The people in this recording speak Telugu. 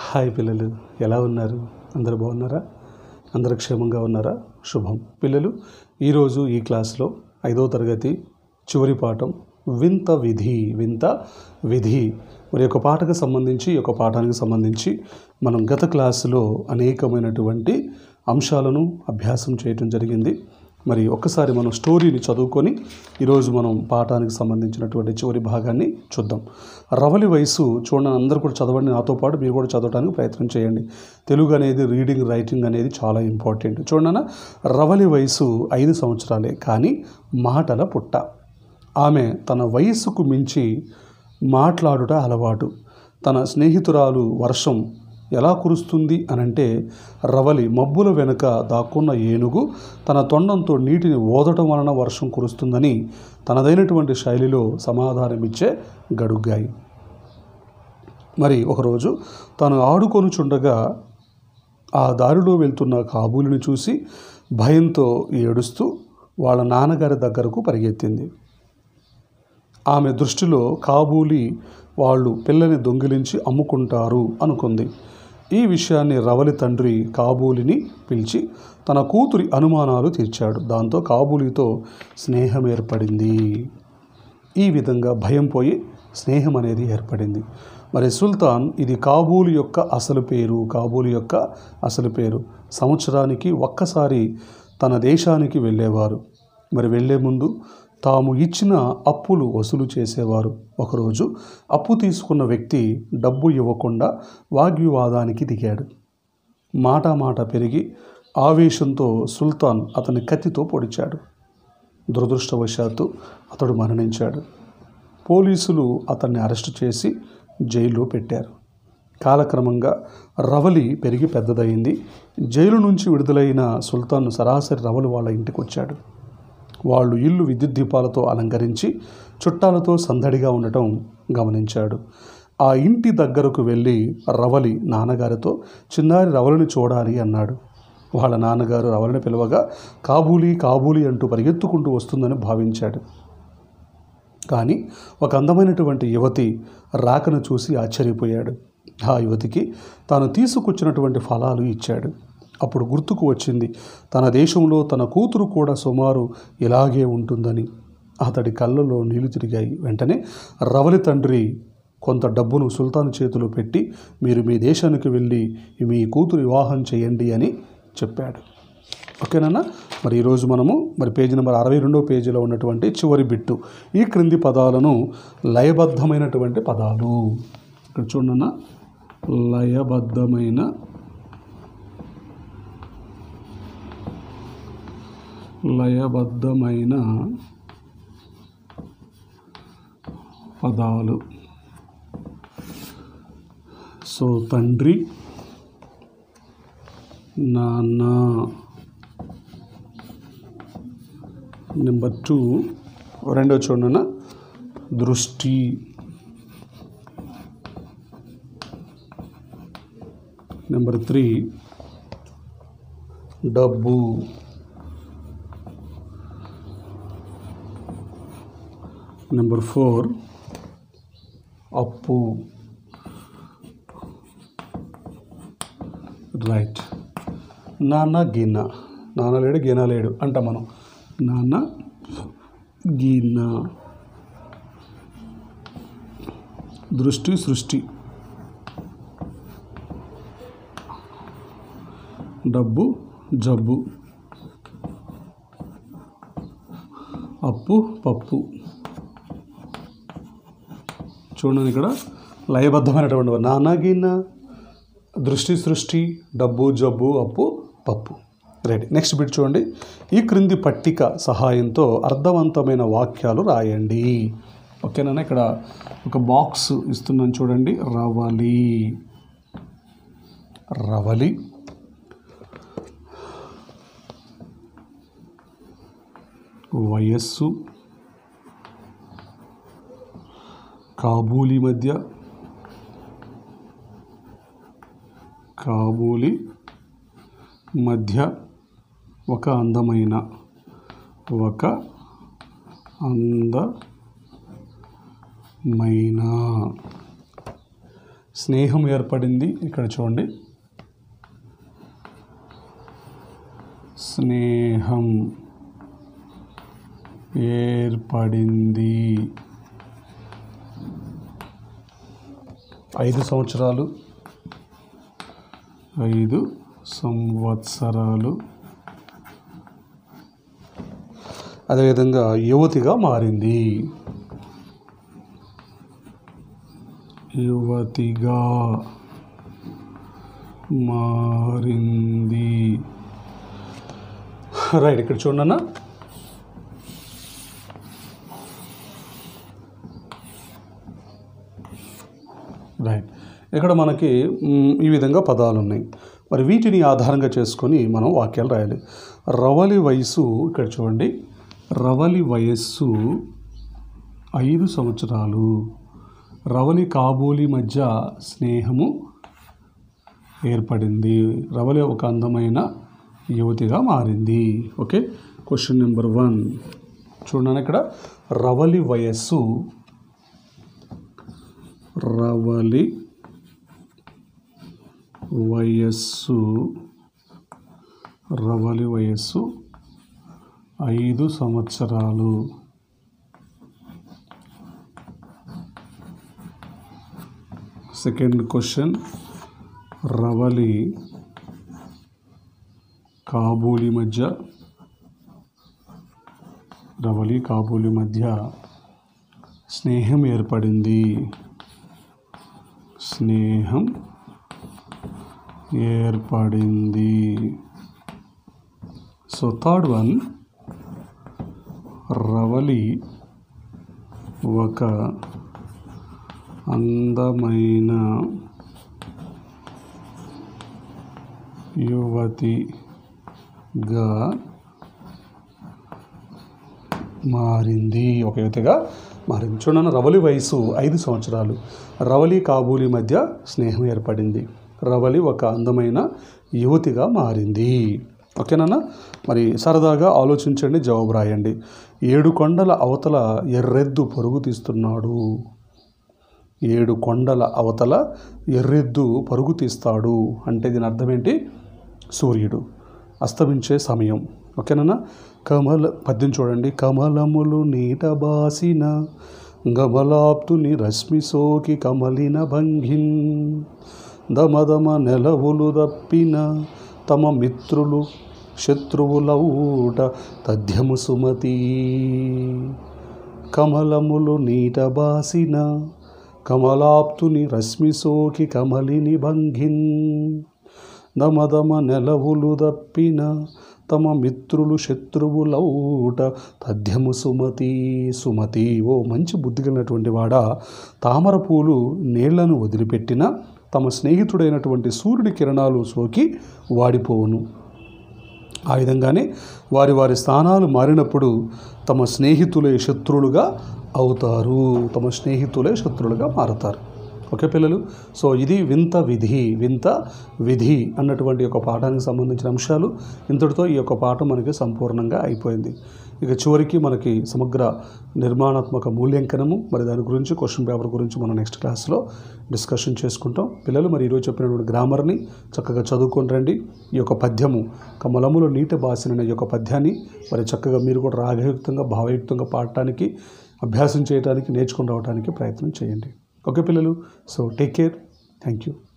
హాయ్ పిల్లలు, ఎలా ఉన్నారు? అందరూ బాగున్నారా? అందరూ క్షేమంగా ఉన్నారా? శుభం. పిల్లలు, ఈరోజు ఈ క్లాస్లో 5వ తరగతి చివరి పాఠం వింత విధి మరి ఒక పాఠానికి సంబంధించి మనం గత క్లాసులో అనేకమైనటువంటి అంశాలను అభ్యాసం చేయటం జరిగింది. మరి ఒక్కసారి మనం స్టోరీని చదువుకొని ఈరోజు మనం పాఠానికి సంబంధించినటువంటి చివరి భాగాన్ని చూద్దాం. రవలి వయసు చూడండి, అందరూ కూడా చదవండి, నాతో పాటు మీరు కూడా చదవడానికి ప్రయత్నం చేయండి. తెలుగు అనేది రీడింగ్ రైటింగ్ అనేది చాలా ఇంపార్టెంట్. చూడన్న, రవలి వయసు 5 సంవత్సరాలే, కానీ మాటల పుట్ట. ఆమె తన వయస్సుకు మించి మాట్లాడుట అలవాటు. తన స్నేహితురాలు వర్షం ఎలా కురుస్తుంది అనంటే, రవలి మబ్బుల వెనుక దాక్కున్న ఏనుగు తన తొండంతో నీటిని ఓదటం వలన వర్షం కురుస్తుందని తనదైనటువంటి శైలిలో సమాధానమిచ్చే గడుగ్గాయి. మరి ఒకరోజు తాను ఆడుకొనుచుండగా ఆ దారిలో వెళ్తున్న కాబూలిని చూసి భయంతో ఏడుస్తూ వాళ్ళ నాన్నగారి దగ్గరకు పరిగెత్తింది. ఆమె దృష్టిలో కాబూలి వాళ్ళు పిల్లని దొంగిలించి అమ్ముకుంటారు అనుకుంది. ఈ విషయాన్ని రవలి తండ్రి కాబూలిని పిలిచి తన కూతురి అనుమానాలు తీర్చాడు. దాంతో కాబూలితో స్నేహం ఏర్పడింది. ఈ విధంగా భయం పోయి స్నేహం అనేది ఏర్పడింది. మరి సుల్తాన్, ఇది కాబూలి యొక్క అసలు పేరు. సంవత్సరానికి ఒక్కసారి తన దేశానికి వెళ్ళేవారు. మరి వెళ్ళే ముందు తాము ఇచ్చిన అప్పులు వసూలు చేసేవారు. ఒకరోజు అప్పు తీసుకున్న వ్యక్తి డబ్బు ఇవ్వకుండా వాగ్వివాదానికి దిగాడు. మాట పెరిగి ఆవేశంతో సుల్తాన్ అతని కత్తితో పొడిచాడు. దురదృష్టవశాత్తు అతడు మరణించాడు. పోలీసులు అతన్ని అరెస్టు చేసి జైల్లో పెట్టారు. కాలక్రమంగా రవలి పెరిగి పెద్దదయింది. జైలు నుంచి విడుదలైన సుల్తాన్ సరాసరి రవలి వాళ్ళ ఇంటికి వచ్చాడు. వాళ్ళు ఇల్లు విద్యుత్ దీపాలతో అలంకరించి చుట్టాలతో సందడిగా ఉండటం గమనించాడు. ఆ ఇంటి దగ్గరకు వెళ్ళి రవలి నాన్నగారితో చిన్నారి రవలిని చూడాలి అన్నాడు. వాళ్ళ నాన్నగారు రవలిని పిలవగా కాబూలి అంటూ పరిగెత్తుకుంటూ వస్తుందని భావించాడు. కానీ ఒక అందమైనటువంటి యువతి రాకను చూసి ఆశ్చర్యపోయాడు. ఆ యువతికి తాను తీసుకొచ్చినటువంటి ఫలాలు ఇచ్చాడు. అప్పుడు గుర్తుకు వచ్చింది, తన దేశంలో తన కూతురు కూడా సుమారు ఇలాగే ఉంటుందని. అతడి కళ్ళలో నీళ్లు తిరిగాయి. వెంటనే రవలి తండ్రి కొంత డబ్బును సుల్తాన్ చేతిలో పెట్టి, మీరు మీ దేశానికి వెళ్ళి మీ కూతురు వివాహం చేయండి అని చెప్పాడు. ఓకేనా? మరి ఈరోజు మనము పేజీ నెంబర్ 62వ పేజీలో ఉన్నటువంటి చివరి బిట్టు, ఈ క్రింది పదాలను లయబద్ధమైనటువంటి పదాలు. ఇక్కడ చూడన్న, లయబద్ధమైన పదాలు. సో తండ్రి, నాన్న. నెంబర్ 2 రెండో చూడన్న, దృష్టి. నెంబర్ 3 డబ్బు. నెంబర్ 4 అప్పు. రైట్. నాన్న గిన్న. నాన్న లేడు గిన్న లేడు అంట మనం. నాన్న గిన్న. దృష్టి సృష్టి. డబ్బు జబ్బు. అప్పు పప్పు. చూడండి, ఇక్కడ లయబద్ధమైనటువంటి నాన్న గిన్న, దృష్టి సృష్టి, డబ్బు జబ్బు, అప్పు పప్పు. రైట్. నెక్స్ట్ బిట్ చూడండి, ఈ క్రింది పట్టిక సహాయంతో అర్థవంతమైన వాక్యాలు రాయండి. ఓకేనా? ఇక్కడ ఒక బాక్స్ ఇస్తున్నాను చూడండి. రవలి వయస్సు, కాబూలి మధ్య ఒక అందమైన స్నేహం ఏర్పడింది. ఇక్కడ చూడండి, స్నేహం ఏర్పడింది. 5 సంవత్సరాలు, 5 సంవత్సరాలు. అదేవిధంగా యువతిగా మారింది, యువతిగా మారింది. రైట్, ఇక్కడ చూడండి అన్న, రైట్, ఇక్కడ మనకి ఈ విధంగా పదాలు ఉన్నాయి. మరి వీటిని ఆధారంగా చేసుకొని మనం వాక్యాలు రాయాలి. రవలి వయసు, ఇక్కడ చూడండి, రవలి వయస్సు 5 సంవత్సరాలు. రవలి కాబూలి మధ్య స్నేహము ఏర్పడింది. రవలి ఒక అందమైన యువతిగా మారింది. ఓకే, క్వశ్చన్ నెంబర్ 1 చూడండి. ఇక్కడ రవలి వయస్సు, రవలి వయస్సు, రవలి వయస్సు 5 సంవత్సరాలు. సెకండ్ క్వశ్చన్, రవలి కాబూలి మధ్య, రవలి కాబూలి మధ్య స్నేహం ఏర్పడింది. స్నేహం ఏర్పడింది. సో థర్డ్ వన్, రవలి ఒక అందమైన యువతిగా మారింది. ఒక యువతిగా మారింది. చూడండి, రవలి వయసు 5 సంవత్సరాలు. రవలి కాబూలి మధ్య స్నేహం ఏర్పడింది. రవలి ఒక అందమైన యువతిగా మారింది. ఓకేనా? మరి సరదాగా ఆలోచించండి, జవాబు రాయండి. 7 కొండల అవతల ఎర్రెద్దు పరుగు తీస్తున్నాడు. 7 కొండల అవతల ఎర్రెద్దు పరుగు తీస్తాడు అంటే దీని అర్థం ఏంటి? సూర్యుడు అస్తమించే సమయం. ఓకేనా? పద్యం చూడండి. కమలములు నీట బాసిన గమలాప్తుని రశ్మి సోకి కమలిన భంగిన్ దమదమ నెలవులు దప్పిన తమ మిత్రులు శత్రువులౌట తథ్యము సుమతి. కమలములు నీట బాసిన కమలాప్తుని రశ్మి సోకి కమలిని భంగిన్ దమదమ నెలవులు దప్పిన తమ మిత్రులు శత్రువులౌట తథ్యము సుమతి. సుమతి, ఓ మంచి బుద్ధి కలిగినటువంటి వాడా, తామర పూలు నీళ్లను వదిలిపెట్టిన తమ స్నేహితుడైనటువంటి సూర్యుడి కిరణాలు సోకి వాడిపోవును. ఆ విధంగానే వారి వారి స్థానాలు మారినప్పుడు తమ స్నేహితులే శత్రువులుగా అవుతారు. తమ స్నేహితులే శత్రువులుగా మారుతారు. ఓకే పిల్లలు, సో ఇది వింత విధి అన్నటువంటి ఒక పాఠానికి సంబంధించిన అంశాలు. ఇంతటితో ఈ యొక్క పాఠం మనకి సంపూర్ణంగా అయిపోయింది. ఇక చివరికి మనకి సమగ్ర నిర్మాణాత్మక మూల్యాంకనము, మరి దాని గురించి క్వశ్చన్ పేపర్ గురించి మనం నెక్స్ట్ క్లాస్లో డిస్కషన్ చేసుకుంటాం. పిల్లలు మరి ఈరోజు చెప్పినటువంటి గ్రామర్ని చక్కగా చదువుకొని రండి. ఈ యొక్క పద్యము కమలములో నీట బాసిన ఈ యొక్క పద్యాన్ని మరి చక్కగా మీరు కూడా రాగయుక్తంగా భావయుక్తంగా పాడటానికి, అభ్యాసం చేయడానికి, నేర్చుకుని రావడానికి ప్రయత్నం చేయండి. ఓకే పిల్లలు, so take care. Thank you.